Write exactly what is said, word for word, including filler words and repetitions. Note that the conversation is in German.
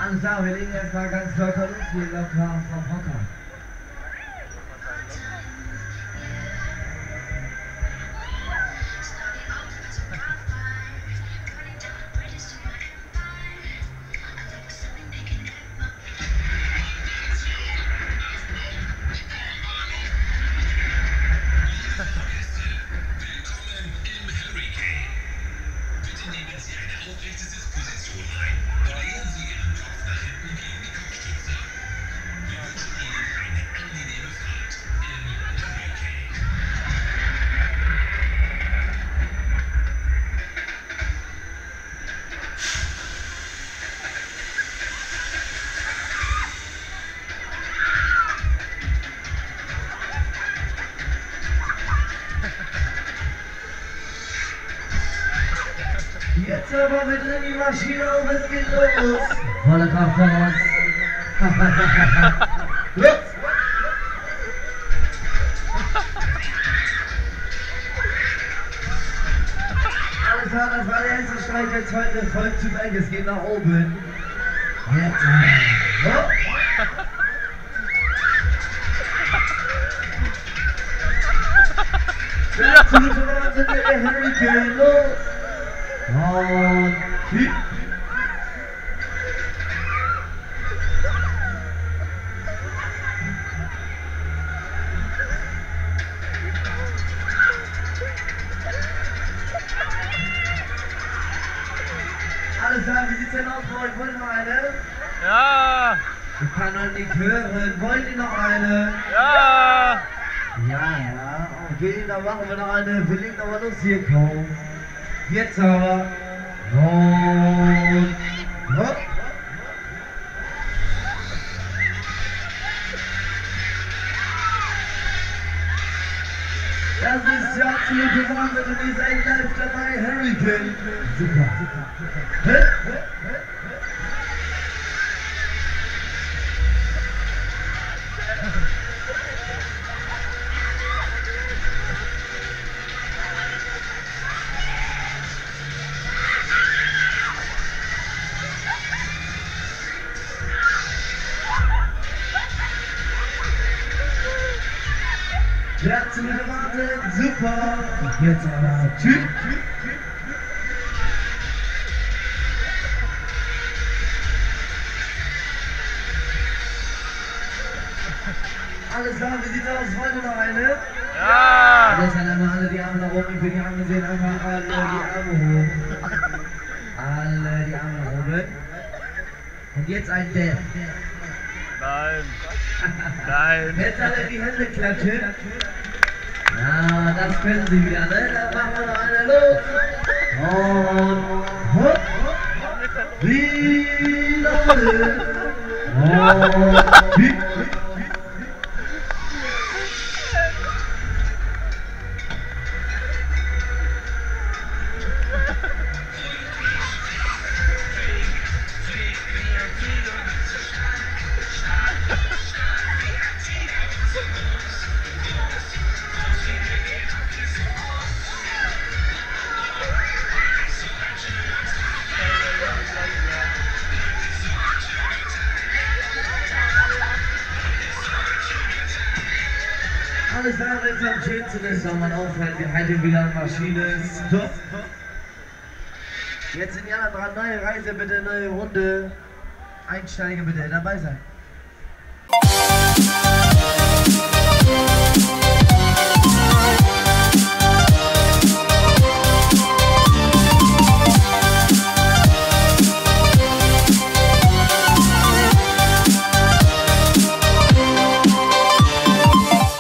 Alles klar, wir legen erstmal ganz locker los, hier locker vom Hocker. Jetzt aber mit in die Maschine und es geht los. Volle Kraft voraus. Los! Alles klar, das war der erste Streich, der zweite folgt zum Ende. Es geht nach oben. Jetzt. Hopp! Ja, zu sind der Hurricane. Los! Und hüp. Alles klar, wie sieht's denn aus bei euch? Wollt ihr noch eine? Ja! Ich kann noch nicht hören. Wollt ihr noch eine? Ja! Ja, ja. Okay, dann machen wir noch eine. Wir legen aber los hier, komm. Jetzt aber. Und hopp. Das ist ja absolute Wahnsinn und ihr seid live dabei, Hurricane. Super. Hä? Platz mit der Warte, super. Und jetzt aber Typ. Alles klar, wie sieht's aus? Wollt ihr noch eine? Ja! Das sind einmal alle die Arme nach oben. Ich will die Arme sehen. Einfach alle die Arme hoch. Alle die Arme nach oben. Und jetzt ein Dab. Nein! Nein! Jetzt alle die Hände klatschen. Ja, das können sie wieder, ne? Dann machen wir noch eine los. Und hopp. Wieder und hüp. Alles klar, wenn es am schönsten ist, soll man aufhören. Wir halten wieder an Maschine. Stopp. Jetzt sind die anderen dran. Neue Reise, bitte, neue Runde. Einsteigen bitte, dabei sein.